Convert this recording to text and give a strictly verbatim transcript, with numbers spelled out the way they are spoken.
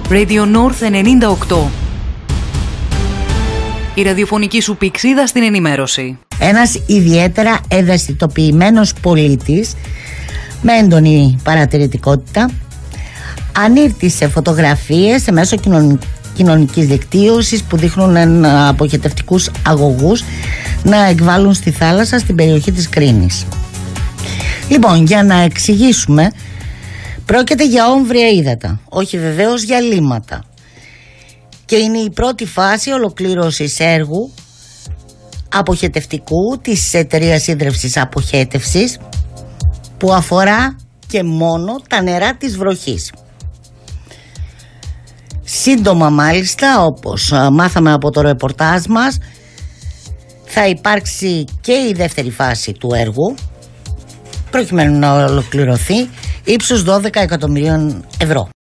Radio North ενενήντα οκτώ. Η ραδιοφωνική σου πηξίδα στην ενημέρωση. Ένας ιδιαίτερα ευαισθητοποιημένος πολίτης με έντονη παρατηρητικότητα ανήρτησε σε φωτογραφίες σε μέσω κοινωνικής δικτύωσης που δείχνουν αποχετευτικούς αγωγούς να εκβάλλουν στη θάλασσα στην περιοχή της Κρίνης. Λοιπόν, για να εξηγήσουμε, πρόκειται για όμβρια ύδατα, όχι βεβαίως για λίμματα. Και είναι η πρώτη φάση ολοκλήρωσης έργου αποχετευτικού της εταιρείας ίδρευσης αποχέτευσης που αφορά και μόνο τα νερά της βροχής. Σύντομα μάλιστα, όπως μάθαμε από το ρεπορτάζ μας, θα υπάρξει και η δεύτερη φάση του έργου προκειμένου να ολοκληρωθεί, ύψους δώδεκα εκατομμυρίων ευρώ.